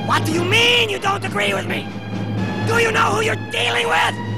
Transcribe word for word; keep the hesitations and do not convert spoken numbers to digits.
What do you mean you don't agree with me? Do you know who you're dealing with?